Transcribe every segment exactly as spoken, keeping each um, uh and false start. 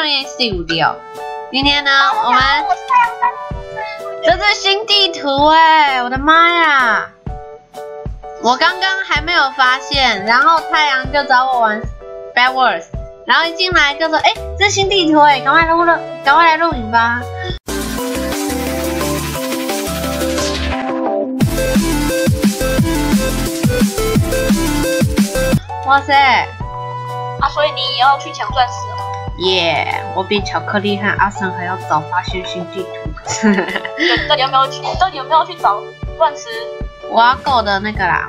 易四五六。今天呢，我们这是新地图哎，我的妈呀！我刚刚还没有发现，然后太阳就找我玩 Bad Wars， 然后一进来就说，哎，这是新地图哎，赶快录了，赶快来录影吧。哇塞！ 啊，所以你也要去抢钻石了吗？ 耶！ Yeah, 我比巧克力和阿森还要早发现新地图。 到底要不要去？到底有没有去找钻石？ 我要购的那个啦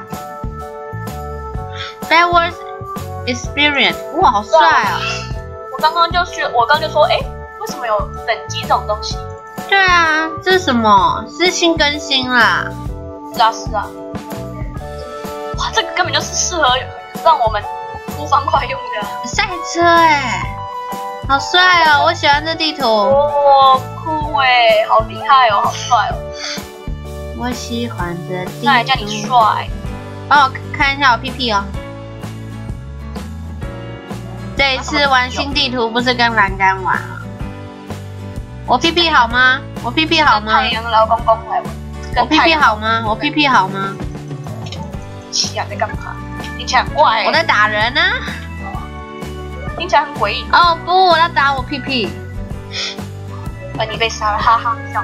，Bad Wars Experience， 哇，好帅啊！ 我刚刚就去，我刚刚就说，哎，为什么有等级这种东西？ 对啊，这是什么？是新更新啦。 是啊，是啊。哇，这个根本就是适合让我们出方块用的赛车哎，好帅哦！我喜欢这地图。 哦，酷哎，好厉害哦，好帅哦！ 我喜欢这地图。 那来叫你帅。 帮我看一下我屁屁哦。这一次玩新地图不是跟栏杆玩了。我屁屁好吗？我屁屁好吗？ 太阳老公公来玩。 我屁屁好吗？我屁屁好吗？ 奇亚在干嘛？听起来很怪、欸。 我在打人呢、啊。 听起来很诡异。 哦不，我要打我屁屁。 而你被杀了，哈哈，笑。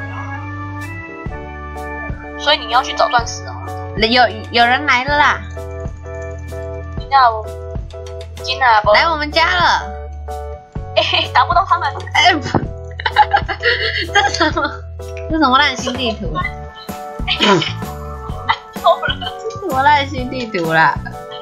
所以你要去找钻石哦。 有有人来了啦。 那我进来不？ 来我们家了。 哎、欸，打不到他们。哎、欸， 这是什么？这是什么烂新地图？ 嗯。错了。 我烂新地图啦！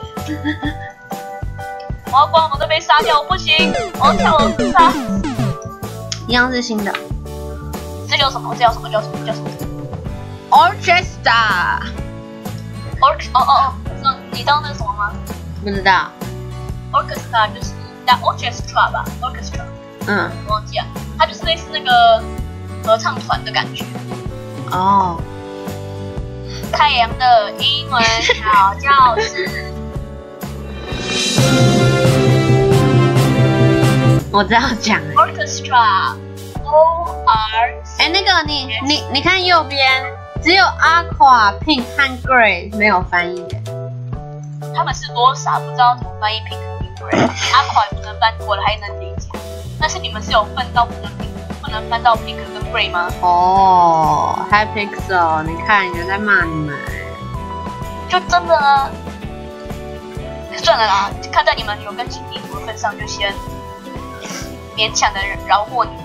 我要关，我都被杀掉，我不行！我要跳楼自杀。 一样是新的。 这叫什么？这叫什么？叫什么？叫什么 ？Orchestra。 Or 哦哦哦，知道你知道那是什么吗？ 不知道。 Orchestra 就是叫 Orchestra 吧 ？Orchestra。 嗯。 我忘记了，它就是类似那个合唱团的感觉。 哦。 太阳的英文小教室。 我这样讲。 Orchestra。O R。 哎，那个你你你看右边，只有 Aqua、Pink 和 Gray 没有翻译的。 他们是多傻，不知道怎么翻译 Pink 和 Gray。Aqua 不能翻，我还能理解。但是你们是有分到不能不能翻到 Pink 跟 Gray 吗？ 哦 ，Hi Pixel， 你看有人在骂你们。 就真的啊，算了啦，看在你们有跟新地图的份上，就先勉强的饶过你。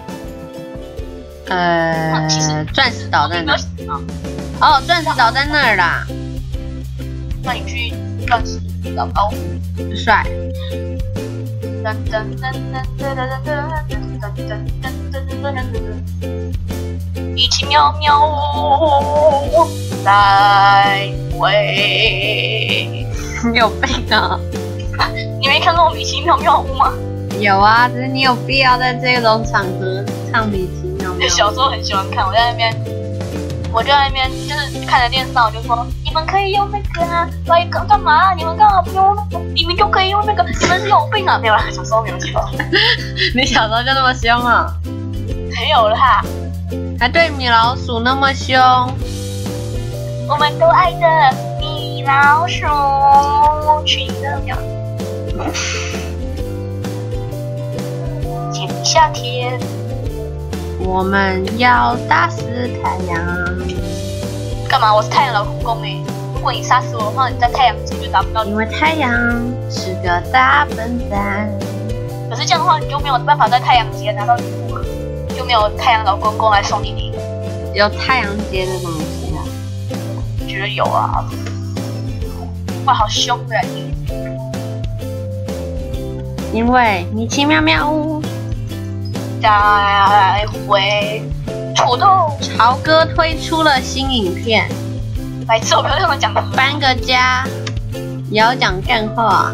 呃， 啊、其实钻石岛在哪？ 啊、 哦，钻石岛在那儿啦。 那你去钻石岛高帅。 噔噔噔噔噔噔噔噔噔噔噔噔噔，一起喵喵呜，来回。 你有病啊！ 你没看过米奇妙妙屋吗？ 有啊，只是你有必要在这种场合唱米奇妙妙屋。 小时候很喜欢看，我在那边，我就在那边就是看着电视上，我就说你们可以用那个啊，来干干嘛？你们干嘛不用那个？你们就可以用那个，你们是有病啊！没有啦，小时候没有错。 你小时候就那么凶啊？ 没有啦， 还对米老鼠那么凶。 我们都爱着米老鼠，去了秒。今夏天， 我们要打死太阳。 干嘛？我是太阳老公公哎！如果你杀死我的话，你在太阳之就达不到。 因为太阳是个大笨蛋。 可是这样的话，你就没有办法在太阳节拿到礼物了，就没有太阳老公公来送你礼物。 有太阳节的东西啊？ 我觉得有啊。哇，好凶的你！ 因为米奇妙妙屋。 再回土豆。 潮哥推出了新影片。 白痴，我不要这么讲的。 搬个家，也要讲干话。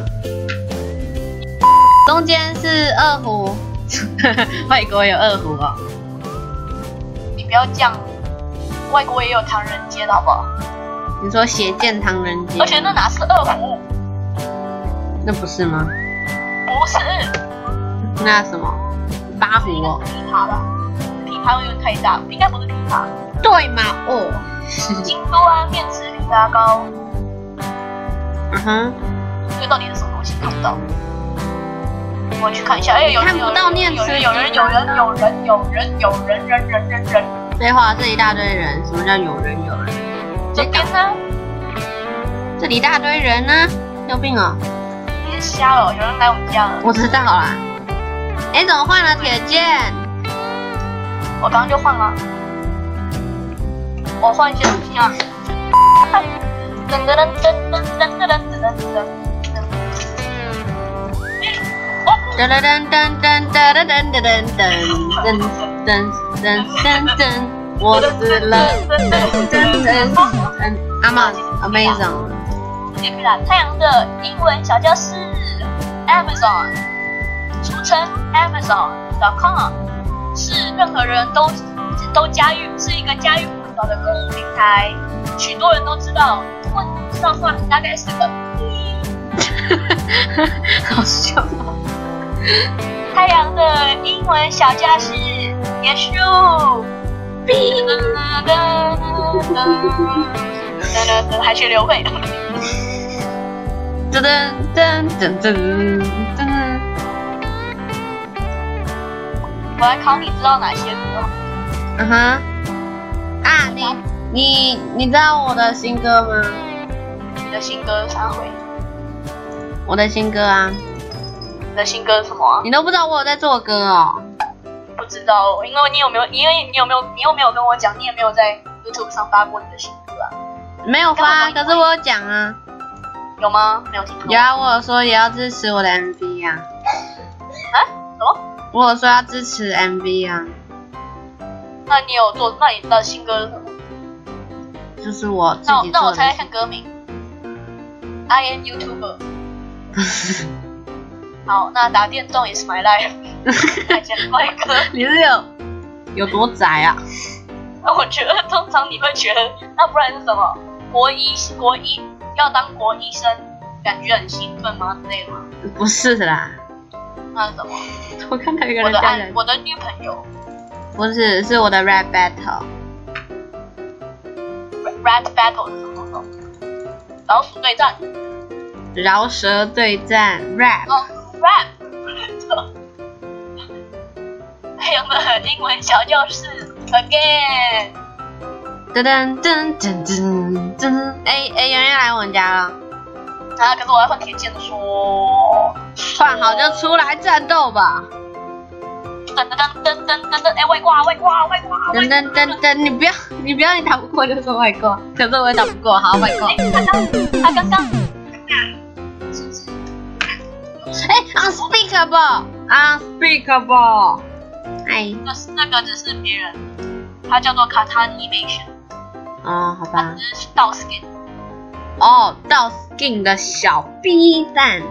中间是二胡，外国有二胡哦。 你不要这样，外国也有唐人街的好不好？ 你说邪剑唐人街？ 而且那哪是二胡？ 那不是吗？ 不是。 那什么？ 八湖哦。 琵琶吧，琵琶有点太大，应该不是琵琶。 对嘛？哦。 京都安面吃枇杷膏。 嗯哼。 这个到底是什么东西？看不到。我去看一下。哎，有看不到念词。有人，有人，有人，有人，有人，人，人，人，人。 废话，这一大堆人，什么叫有人有人？ 这边呢？ 这里一大堆人呢，有病哦！ 你是瞎了？有人来我们家了。 我知道啦。哎，怎么换了铁剑？ 我刚刚就换了。我换一些东西啊。噔噔噔噔噔噔噔噔噔噔。 噔噔噔噔噔噔噔噔噔噔噔噔噔噔，我死了！噔噔噔噔，阿妈 ，amazing。 太阳的英文小教室 ，Amazon， 俗称 Amazon dot com， 是任何人都都驾驭，是一个家喻户晓的购物平台。许多人都知道，如果你不知道的话，大概是个。 好笑哦。 太阳的英文小教室结束。噔噔噔噔噔，还学流会。 噔噔噔噔噔噔。 我来考你，知道哪些歌？ 嗯哼。啊，你你你知道我的新歌吗？ 你的新歌啥回？ 我的新歌啊。 你的新歌是什么、啊？ 你都不知道我有在做歌哦？ 不知道，因为你有没有？因为你有没有？你又没有跟我讲，你也没有在 YouTube 上发过你的新歌啊？ 没有发，可是我有讲啊。 有吗？没有听过。 有啊，我有说也要支持我的 M V 啊。 啊？什么？ 我有说要支持 M V 啊。 那你有做？那你的新歌是什么？ 就是我自己做的。 那我猜猜看歌名。I am YouTuber。好，那打电动也是 my life。看起来怪歌。 你是有有多宅啊？ 那我觉得通常你会觉得，那不然是什么？国医国医要当国医生，感觉很兴奋吗？之类的吗？ 不是啦。 那是什么？ 我看到一个我的人家人， 我的女朋友。 不是，是我的 rap battle。 rap battle 是什么？老鼠对战。 饶舌对战 rap。 哦 rap。太阳的英文小教室 again。 噔噔噔噔噔噔。哎哎，有人要来我们家了。 啊！可是我要换铁剑的说。 换好就出来战斗吧。 噔噔噔噔噔噔噔！哎，外挂外挂外挂！ 噔噔噔噔！你不要你不要你打不过就说外挂，可是我也打不过，好外挂。 他刚他刚刚。 哎 ，unspeakable unspeakable。哎， 那是那个只是别人，它叫做 Katanimation。 哦，好吧。 它是盗 skin。 哦，盗 skin 的小 B 站。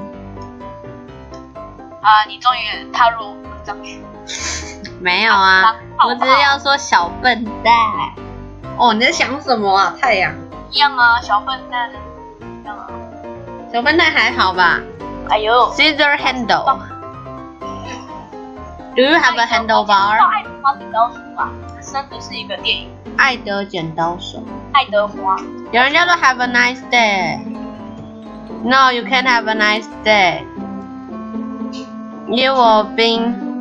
啊，你终于踏入文章区。 没有啊，我只是要说小笨蛋。哦，你在想什么啊，太阳？ 一样啊，小笨蛋。一样啊。 小笨蛋还好吧？ 哎呦 ，Scissor handle。Do you have a handlebar？ 爱德华剪刀手吧，真的是一个电影。 爱德剪刀手。 爱德华。 有人叫做 Have a nice day。No, you can't have a nice day. You will be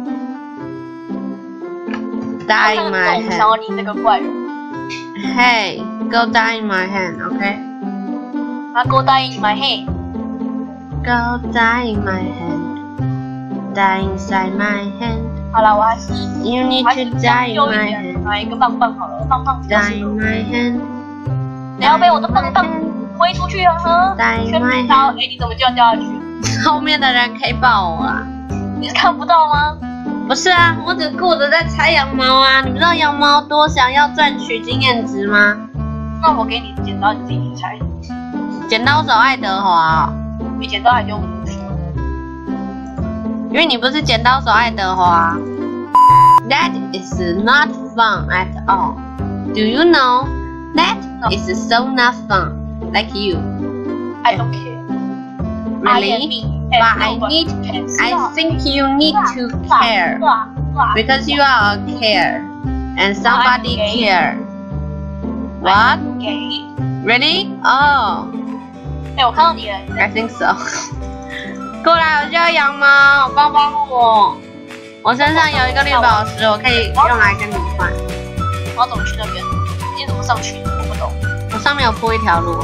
die in my hand. 想要你这个怪人。 Hey, go die in my hand, okay? 他 go die in my hand. Go die in my hand. Die inside my hand. 好了，我还是 You need to die in my hand. 拿一个棒棒好了，棒棒。 Die in my hand. 你要被我的棒棒挥出去了，全被刀。哎，你怎么就要掉下去？ 后面的人可以抱我啊！ 你是看不到吗？ 不是啊，我只顾着在猜羊毛啊！你不知道羊毛多想要赚取经验值吗？ 那我给你剪刀，你自己去猜。 剪刀手爱德华、哦。 比剪刀还就无数。 因为你不是剪刀手爱德华。That is not fun at all. Do you know? That is so not fun. Like you. I don't care. Really? But I need. I think you need to care. Because you are a care and somebody care. What? Gay. Really? Oh. 哎，我看到你了。 I think so. 过来，我叫羊毛，帮帮我。我身上有一个绿宝石，我可以用来跟你换。 我要怎么去那边？你怎么上去？我不懂。 我上面有铺一条路啊。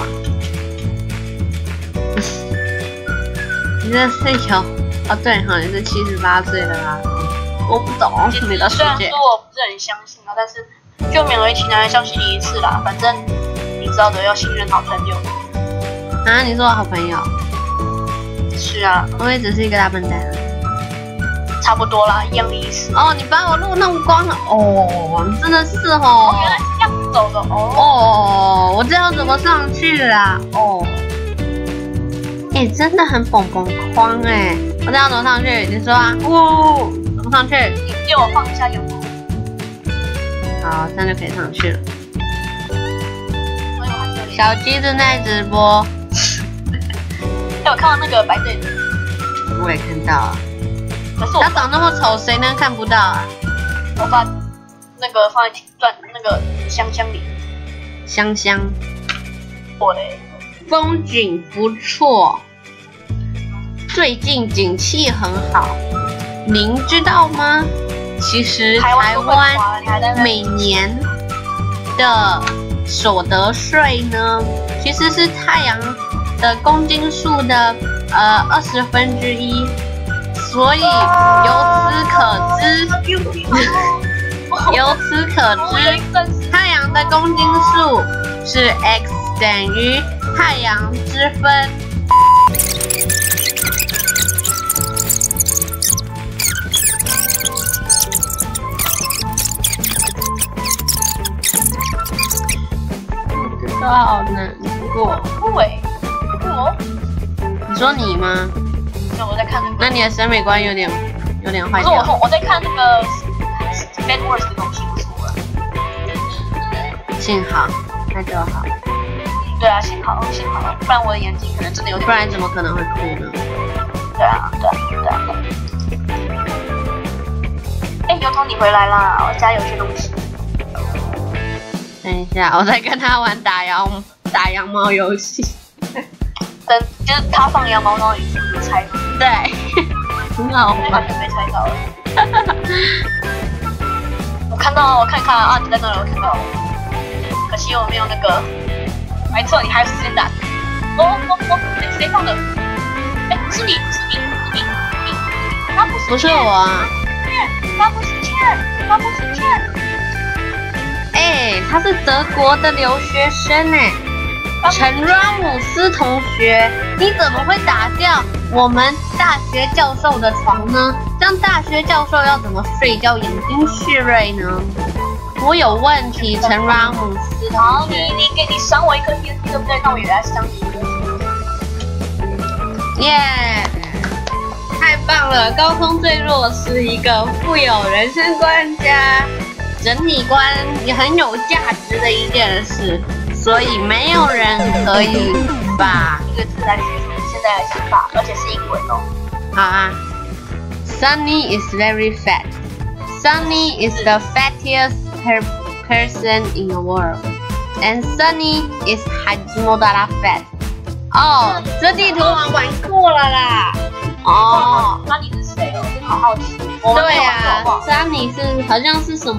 你这是有哦，对哈，你是七十八岁的啦。我不懂你的世界。 虽然说我不是很相信啊，但是就勉为其难的相信你一次啦。反正你知道的，要信任好朋友。 啊，你是我好朋友？ 是啊， 我也只是一个大笨蛋。 差不多啦，一样的意思。 哦，你把我路弄光了。哦，真的是哦。 哦，原来是这样子走的哦。 哦，我这样怎么上去啦？哦。哎、欸，真的很蹦蹦框哎！我这样怎么上去？你说啊？呜，怎么上去？ 你借我放一下有吗？ 好，这样就可以上去了。小鸡正在直播。 哎，我看到那个白嘴。 我也看到啊。 可是我他长那么丑，谁能看不到啊？ 我把那个放在钻那个香香里。 香香。 我嘞。 风景不错，最近景气很好，您知道吗？其实台湾每年的所得税呢，其实是太阳的公斤数的呃二十分之一，所以由此可知，由此可知，太阳的公斤数是 x 等于太阳之分。这个好难过。 对，我。 你说你吗？ 那我在看那个。 那你的审美观有点有点坏掉。 不是我，我在看那个 Bad Words 的东西，不是我。 幸好，那就好。 对啊，幸好幸好，不然我的眼睛可能真的有点。 不然怎么可能会哭呢？ 对啊，对啊，对啊。哎，油桶你回来啦！我家有些东西。 等一下，我在跟他玩打羊打羊毛游戏。 等就是他放羊毛，然后你自己猜。 对，很好玩。 完全没猜到。我看到，我看看啊，你在那里，我看到了。可惜我没有那个。没错，你还有时间打。哦哦哦！哎，谁放的？哎，是你，是你，是你，你，他不是。 不是我啊。 他不是倩，他不是倩。 哎，他是德国的留学生哎，陈拉姆斯同学，你怎么会打掉我们大学教授的床呢？这样大学教授要怎么睡觉，眼睛旭锐呢？我有问题，陈拉姆斯同学。 你你给你赏我一颗 T N T 对不对？那我也来赏你一颗。 耶！太棒了！高空坠落是一个富有人生观加整体观也很有价值的一件事，所以没有人可以把一个字来叙述你现在的想法，而且是英文哦。 好啊。Sunny is very fat. Sunny is the fattiest person in the world, and Sunny is Hajimodara fat. 哦，这地图我玩过了啦。哦， 那你是谁哦？真的好好奇。 对啊 ，Sunny 是好像是什么？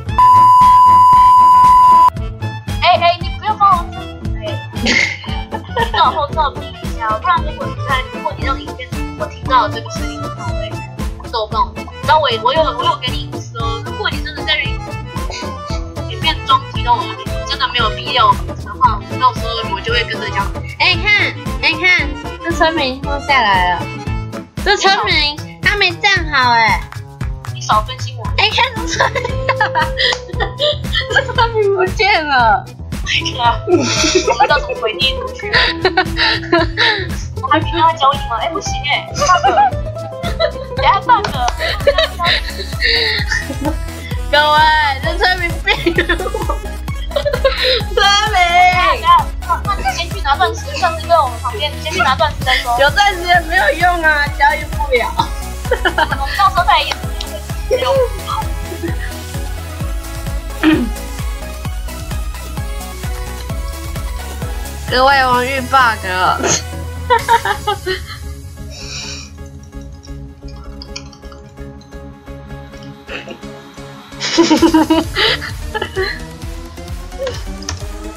哎哎，你不要帮我。哎，让我后照比一下，不然如果你看，如果你让影片我听到这个声音的话，我会受放。然后我我有我有跟你说，如果你真的在影片中提到我的名字，真的没有必要的话，到时候我就会跟着讲。 哎，看，哎看，这村民放下来了。这村民他没站好哎。 你少分心我。 哎，看这村民，这村民不见了。 对啊，我不知道怎么回地图去。我还可以让他交易吗？哎，不行哎，等下 bug。 各位，这村民变了我。村民， 那那你先去拿钻石，钻石在我们旁边，你先去拿钻石再说。 有钻石也没有用啊，交易不了。 我们到时候再演。没有。 各位，我遇 bug 了。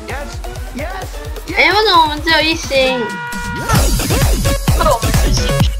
哎，为什么我们只有一星？ 因为我们是新